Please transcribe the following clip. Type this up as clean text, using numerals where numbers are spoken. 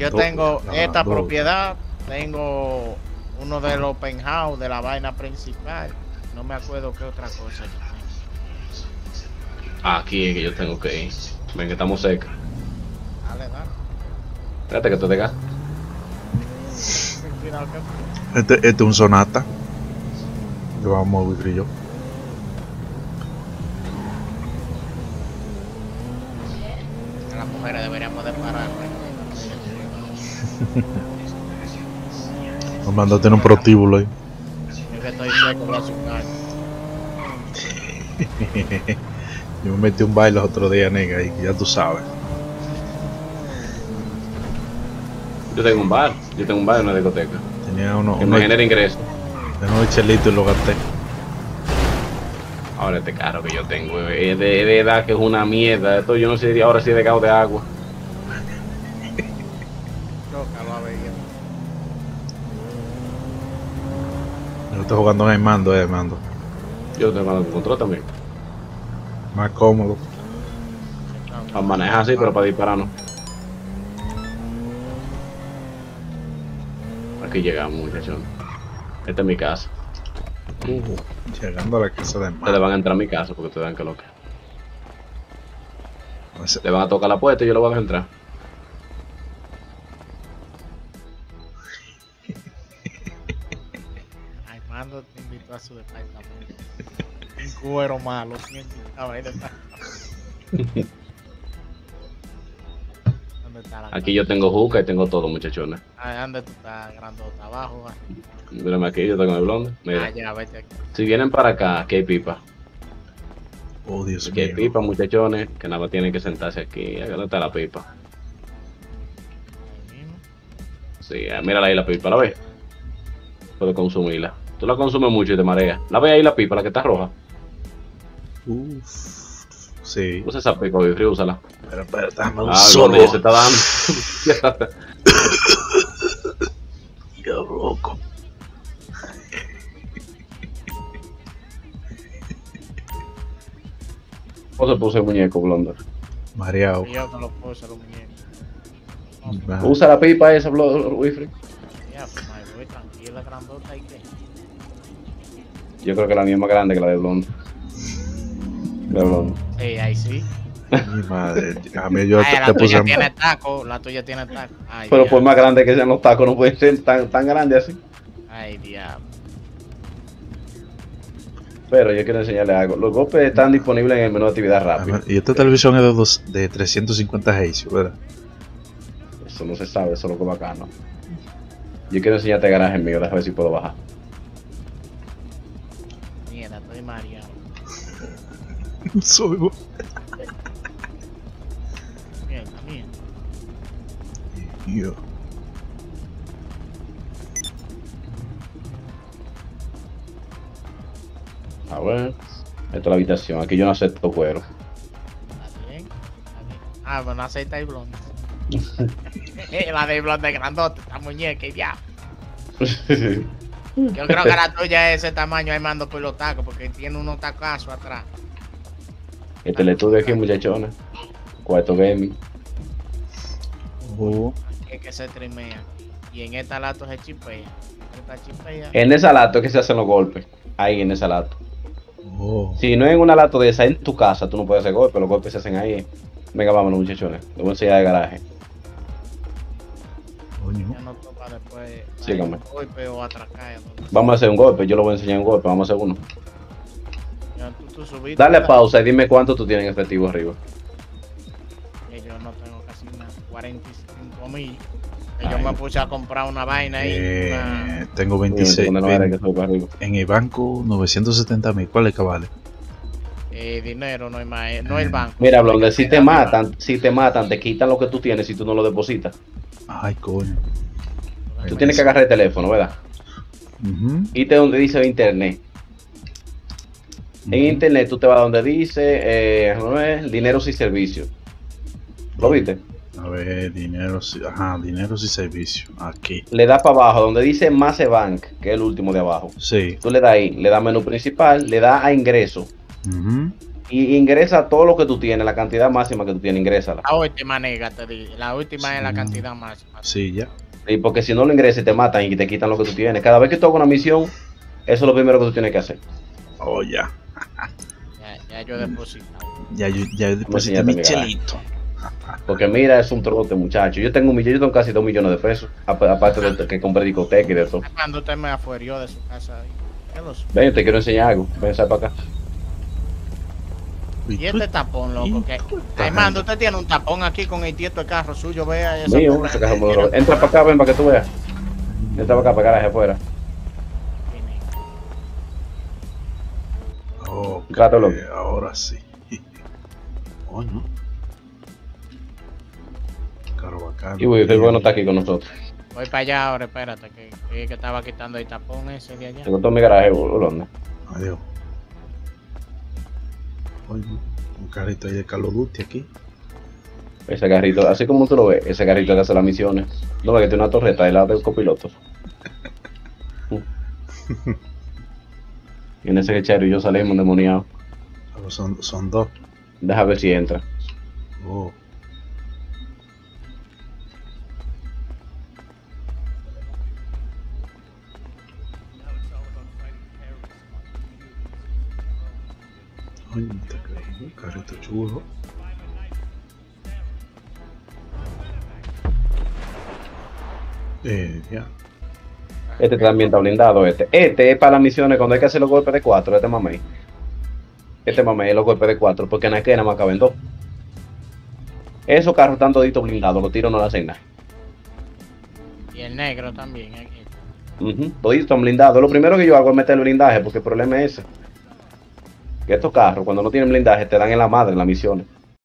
yo tengo esta propiedad, tengo uno de los penthouse de la vaina principal. No me acuerdo qué otra cosa yo tengo. Aquí es que yo tengo que ir. Ven, que estamos cerca. Dale, dale. Espérate que te dejas. Este es un Sonata. Yo vamos a vivir yo. Las mujeres deberíamos de parar. Nos mandaste en un prostíbulo ahí. Yo que estoy seco con la azúcar. Yo me metí un baile los otros días, nega, y ya tú sabes. Yo tengo un bar en una discoteca. Tenía uno Que me genera ingresos. de unos chelitos y lo gasté. Ahora este carro que yo tengo es de edad que es una mierda. Esto yo no sé ahora si es de gas o de agua. Chócalo a ver. Yo estoy jugando en el mando, mando. Yo tengo el control también. Más cómodo. Para manejar así, pero para disparar no. Aquí llegamos, muchachos. Esta es mi casa. Llegando a la casa de Ustedes van a entrar a mi casa porque ustedes dan que loca. Ese- Le van a tocar la puerta y yo lo voy a dejar entrar. Armando te invitó a su departamento. Un cuero malo. ¿Quién invitaba a él? ¿Dónde está la Aquí yo tengo juca y tengo todo, muchachones. ¿Dónde tú estás? Grandota abajo. Mírame aquí, yo tengo el blonde. Mira. Ya, vete aquí. Si vienen para acá, aquí hay pipa. Oh, Dios Aquí hay mío. pipa, muchachones, que nada más tienen que sentarse aquí. ¿Dónde está la pipa? Ahí mismo. Sí, mírala ahí la pipa, ¿la ves? Puedo consumirla. Tú la consumes mucho y te mareas. ¿La ves ahí la pipa, la que está roja? Uf. Sí. Usa esa pipa, Bifri, úsala. Pero dame un Ah, solo. blonde ya se está dando. Ya, loco. ¿Cómo se puso el muñeco, blonde? Mareado. Yo que lo puse los muñecos. Ajá. Usa la pipa esa, Bifri. Ya, pues, my boy, tranquila, grandota, ¿y qué? Yo creo que la mía es más grande que la de blonde. La de blonde. Ahí sí. Mi madre. A mí yo Ay, te la tuya puse. tiene taco, la tuya tiene taco. Ay, Pero diablo. por más grande que sean los tacos, no pueden ser tan grandes así. Ay, diablo. Pero yo quiero enseñarles algo. Los golpes están disponibles en el menú de actividad rápida. Y esta televisión es de 350 Hz, ¿verdad? Eso no se sabe, eso es lo que es bacano. Yo quiero enseñarte el garaje mío, déjame ver si puedo bajar. Mierda, estoy mareado. Soy bo- Mierda, mierda. Yo. A ver. Esta es la habitación. Aquí yo no acepto cuero. ¿Está bien? ¿Está bien? Ah, bueno, aceita y blonde. La de blonde grandota, esta muñeca y ya. Yo creo que la tuya es ese tamaño ahí mando por los tacos, porque tiene unos tacazos atrás. Este es el estudio aquí, muchachones. Cuarto gaming. Es que se trimea. Y en esta lato se chipea. Esta chipea. En esa lato es que se hacen los golpes. Ahí en esa lato. Oh. Si no en una lato de esa en tu casa, tú no puedes hacer golpes. Los golpes se hacen ahí. Venga, vámonos, muchachones. Les voy a enseñar el garaje. Coño. Ya no topa después. Sígame. un golpe o atracar. Vamos a hacer un golpe. Yo lo voy a enseñar un golpe. Vamos a hacer uno. Ya tú subiste. Dale pausa y dime cuánto tú tienes en efectivo arriba. Que yo no tengo casi unas 45,000. Que yo me puse a comprar una vaina ahí. Tengo 26. Cuando no era que sube para arriba. En el banco, 970.000. ¿Cuál es que vale? Dinero no es más, no es el banco. Mira, Blonde, si te matan, te quitan lo que tú tienes si tú no lo depositas. Ay, coño. Tú tienes que agarrar el teléfono, ¿verdad? Irte donde dice internet. En internet tú te vas donde dice dineros y servicios. ¿Lo viste? A ver, dinero, ajá, dineros y servicios. Aquí. Le das para abajo, donde dice Masebank, que es el último de abajo. Sí. Tú le das ahí, le das menú principal, le das a ingreso. Y ingresa todo lo que tú tienes, la cantidad máxima que tú tienes, ingrésala. La última, nega, te di. La última es la cantidad máxima. Sí, ya. Y porque si no lo ingresas, te matan y te quitan lo que tú tienes. Cada vez que tú hagas una misión, eso es lo primero que tú tienes que hacer. Oh, ya. Ya yo he depositado. Ya deposité mi chelito. Porque mira, es un trote, muchacho. Yo tengo casi 2 millones de pesos. Aparte de que compré discoteca y de todo. Cuando usted me afuerió de su casa. Ven, te quiero enseñar algo. Ven, sal para acá. Y este tapón, loco. Armando, usted tiene un tapón aquí con el tieto de carro suyo. Vea eso. Mío, ese carro modelo. Entra para acá, ven para que tú veas. Entra para acá, para garaje afuera. Oh, ahora sí. Oh, no. Caro bacano. Y el bueno está aquí con nosotros. Voy para allá ahora, espérate, que estaba quitando el tapón ese de allá. Tengo todo mi garaje, Holanda. Adiós. Oye, un carrito ahí de Call of Duty aquí. Ese carrito, así como tú lo ves, ese carrito que hace las misiones. No, que tiene una torreta de lado del copiloto. Y en ese Chero y yo salimos endemoniados. Son dos. Deja ver si entra. Oh. Ay, un carrito chulo. Ya. Este también está blindado, este. Este es para las misiones cuando hay que hacer los golpes de 4, este mamey. Este mamey es los golpes de 4, porque en aquel nada más caben 2. Esos carros están toditos blindados, los tiros no le hacen nada. Y el negro también, aquí. Toditos están blindados. Lo primero que yo hago es meter el blindaje, porque el problema es ese. Que estos carros, cuando no tienen blindaje, te dan en la madre en las misiones.